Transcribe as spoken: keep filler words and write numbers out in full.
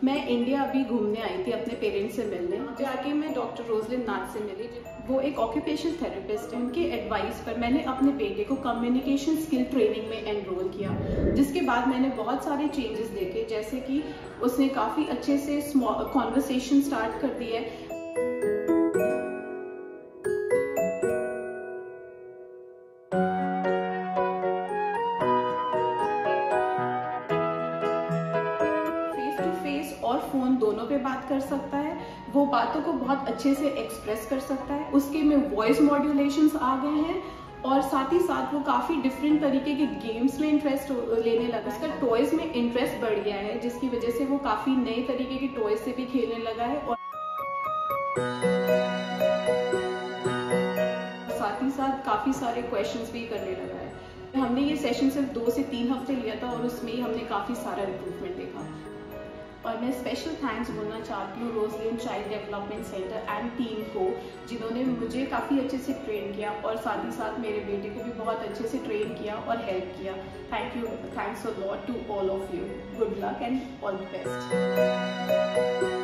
मैं इंडिया अभी घूमने आई थी अपने पेरेंट्स से मिलने। जाके मैं डॉक्टर रोजलिन नाथ से मिली। वो एक ऑक्यूपेशनल थेरेपिस्ट है। उनके एडवाइस पर मैंने अपने बेटे को कम्युनिकेशन स्किल ट्रेनिंग में एनरोल किया, जिसके बाद मैंने बहुत सारे चेंजेस देखे, जैसे कि उसने काफ़ी अच्छे से कॉन्वर्सेशन स्टार्ट कर दी है। और फोन दोनों पे बात कर सकता है। वो बातों को बहुत अच्छे से एक्सप्रेस कर सकता है। उसके में वॉइस मॉड्यूलेशंस आ गए हैं और साथ ही साथ वो काफ़ी डिफरेंट तरीके के गेम्स में इंटरेस्ट लेने लगा है। उसका टॉयज में इंटरेस्ट बढ़ गया है, जिसकी वजह से वो काफ़ी नए तरीके के टॉयज से भी खेलने लगा है और साथ ही साथ काफ़ी सारे क्वेश्चंस भी करने लगा है। हमने ये सेशन सिर्फ दो से तीन हफ्ते लिया था और उसमें ही हमने काफ़ी सारा इम्प्रूवमेंट देखा। और मैं स्पेशल थैंक्स बोलना चाहती हूँ Roselyn child development centre and team को, जिन्होंने मुझे काफ़ी अच्छे से ट्रेन किया और साथ ही साथ मेरे बेटे को भी बहुत अच्छे से ट्रेन किया और हेल्प किया। Thank you, thanks a lot to all of you. Good luck and all the best.